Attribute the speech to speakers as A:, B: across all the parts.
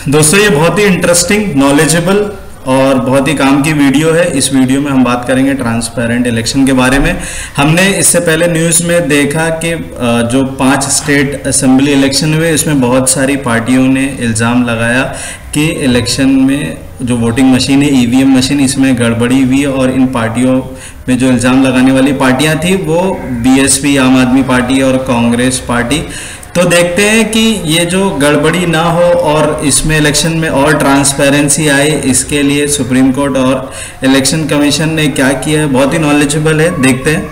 A: दोस्तों ये बहुत ही इंटरेस्टिंग, नॉलेजेबल और बहुत ही काम की वीडियो है। इस वीडियो में हम बात करेंगे ट्रांसपेरेंट इलेक्शन के बारे में। हमने इससे पहले न्यूज़ में देखा कि जो 5 स्टेट असेंबली इलेक्शन हुए, इसमें बहुत सारी पार्टियों ने इल्ज़ाम लगाया कि इलेक्शन में जो वोटिंग मशीन है, ईवीएम मशीन, इसमें गड़बड़ी हुई। और इन पार्टियों में जो इल्ज़ाम लगाने वाली पार्टियां थी वो बीएसपी, आम आदमी पार्टी और कांग्रेस पार्टी। तो देखते हैं कि ये जो गड़बड़ी ना हो और इसमें इलेक्शन में और ट्रांसपेरेंसी आए, इसके लिए सुप्रीम कोर्ट और इलेक्शन कमीशन ने क्या किया है। बहुत ही नॉलेजेबल है, देखते हैं।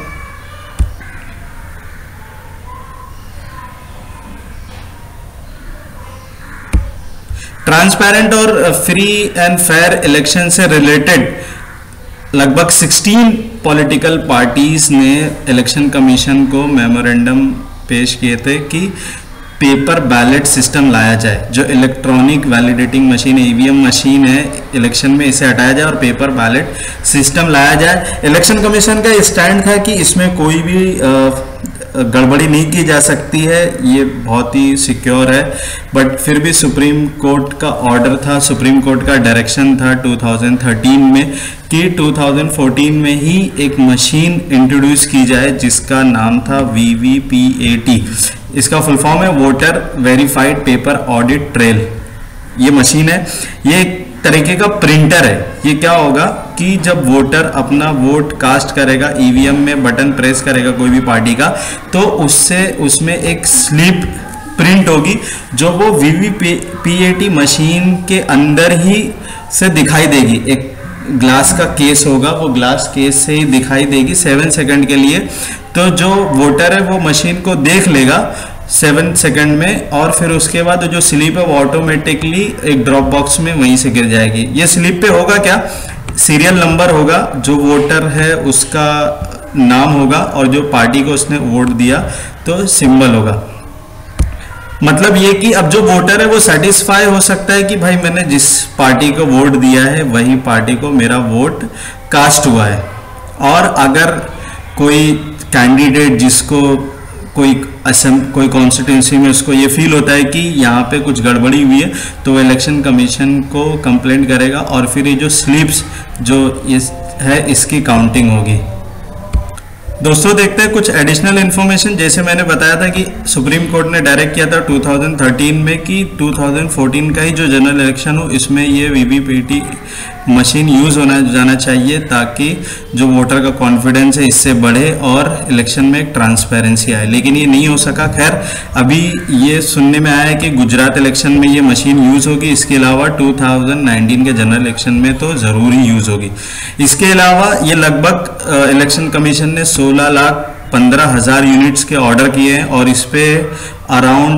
A: ट्रांसपेरेंट और फ्री एंड फेयर इलेक्शन से रिलेटेड लगभग 16 पॉलिटिकल पार्टीज ने इलेक्शन कमीशन को मेमोरेंडम पेश किए थे कि पेपर बैलेट सिस्टम लाया जाए। जो इलेक्ट्रॉनिक वैलिडेटिंग मशीन है, ईवीएम मशीन है, इलेक्शन में इसे हटाया जाए और पेपर बैलेट सिस्टम लाया जाए। इलेक्शन कमीशन का स्टैंड था कि इसमें कोई भी गड़बड़ी नहीं की जा सकती है, ये बहुत ही सिक्योर है। बट फिर भी सुप्रीम कोर्ट का ऑर्डर था, सुप्रीम कोर्ट का डायरेक्शन था 2013 में कि 2014 में ही एक मशीन इंट्रोड्यूस की जाए जिसका नाम था VVPAT। इसका फुल फॉर्म है voter verified paper audit trail. ये मशीन है, ये एक तरीके का प्रिंटर है। ये क्या होगा कि जब वोटर अपना वोट कास्ट करेगा, ईवीएम में बटन प्रेस करेगा कोई भी पार्टी का, तो उसमें एक स्लिप प्रिंट होगी जो वो VVPAT मशीन के अंदर ही से दिखाई देगी। एक ग्लास का केस होगा, वो ग्लास केस से ही दिखाई देगी 7 सेकंड के लिए। तो जो वोटर है वो मशीन को देख लेगा 7 सेकंड में, और फिर उसके बाद जो स्लिप है वो ऑटोमेटिकली एक ड्रॉप बॉक्स में वहीं से गिर जाएगी। ये स्लिप पे होगा क्या, सीरियल नंबर होगा, जो वोटर है उसका नाम होगा और जो पार्टी को उसने वोट दिया तो सिंबल होगा। मतलब ये कि अब जो वोटर है वो सेटिस्फाई हो सकता है कि भाई मैंने जिस पार्टी को वोट दिया है वही पार्टी को मेरा वोट कास्ट हुआ है। और अगर कोई कैंडिडेट जिसको कोई कॉन्स्टिट्यूंसी में उसको ये फील होता है कि यहाँ पे कुछ गड़बड़ी हुई है, तो वो इलेक्शन कमीशन को कंप्लेंट करेगा और फिर ये जो स्लिप्स जो है इसकी काउंटिंग होगी। दोस्तों देखते हैं कुछ एडिशनल इन्फॉर्मेशन। जैसे मैंने बताया था कि सुप्रीम कोर्ट ने डायरेक्ट किया था 2013 में कि 2014 का ही जो जनरल इलेक्शन हो इसमें ये VVPAT मशीन यूज़ होना जाना चाहिए, ताकि जो वोटर का कॉन्फिडेंस है इससे बढ़े और इलेक्शन में एक ट्रांसपेरेंसी आए। लेकिन ये नहीं हो सका। खैर, अभी ये सुनने में आया है कि गुजरात इलेक्शन में ये मशीन यूज़ होगी। इसके अलावा 2019 के जनरल इलेक्शन में तो ज़रूर ही यूज़ होगी। इसके अलावा ये लगभग इलेक्शन कमीशन ने 16,15,000 यूनिट्स के ऑर्डर किए हैं और इस पे अराउंड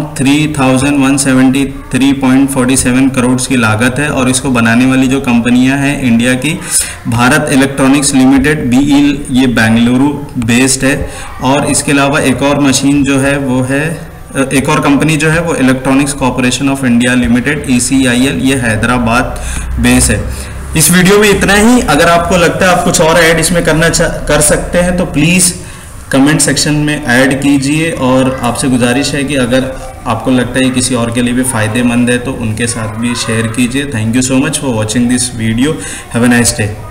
A: 3,173.47 करोड़ की लागत है। और इसको बनाने वाली जो कंपनियां हैं इंडिया की, भारत इलेक्ट्रॉनिक्स लिमिटेड BEL, ये बेंगलुरु बेस्ड है। और इसके अलावा एक और मशीन जो है वो है, एक और कंपनी जो है वो electronics corporation of India limited ECIL, ये हैदराबाद बेस है। इस वीडियो में इतना ही। अगर आपको लगता है आप कुछ और ऐड इसमें कर सकते हैं तो प्लीज़ कमेंट सेक्शन में ऐड कीजिए। और आपसे गुजारिश है कि अगर आपको लगता है किसी और के लिए भी फ़ायदेमंद है तो उनके साथ भी शेयर कीजिए। Thank you so much for watching this video. Have a nice day.